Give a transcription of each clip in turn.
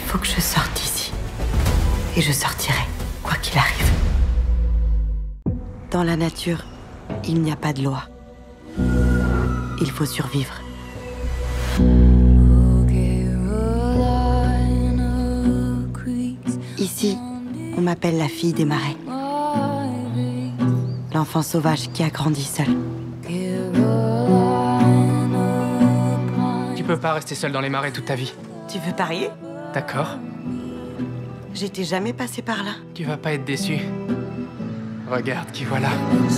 faut que je sorte d'ici. Et je sortirai, quoi qu'il arrive. Dans la nature, il n'y a pas de loi. Il faut survivre. Ici, on m'appelle la fille des marais. L'enfant sauvage qui a grandi seul. Tu peux pas rester seul dans les marais toute ta vie. Tu veux parier? D'accord. J'étais jamais passée par là. Tu vas pas être déçu. Regarde qui voilà.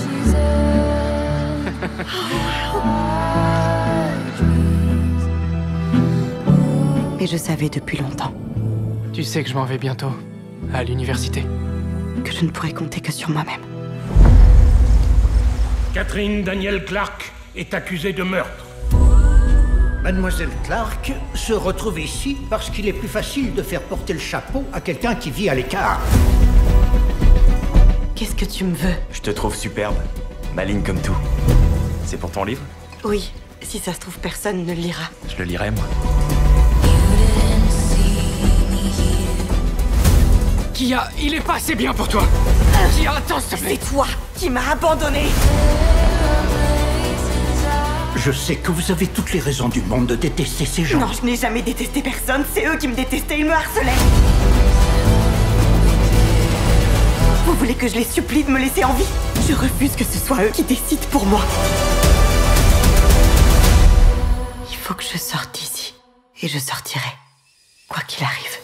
Mais je savais depuis longtemps Tu sais que je m'en vais bientôt. À l'université. que je ne pourrais compter que sur moi-même. Catherine Danielle Clark est accusée de meurtre. Mademoiselle Clark se retrouve ici parce qu'il est plus facile de faire porter le chapeau à quelqu'un qui vit à l'écart. Qu'est-ce que tu me veux? Je te trouve superbe, maligne comme tout. C'est pour ton livre? Oui, si ça se trouve, personne ne le lira. Je le lirai, moi. Kia, il est pas assez bien pour toi. Kia, attends, s'il te plaît. C'est toi qui m'as abandonné. Je sais que vous avez toutes les raisons du monde de détester ces gens. Non, je n'ai jamais détesté personne. C'est eux qui me détestaient. Ils me harcelaient. Vous voulez que je les supplie de me laisser en vie? Je refuse que ce soit eux qui décident pour moi. Il faut que je sorte d'ici. Et je sortirai, quoi qu'il arrive.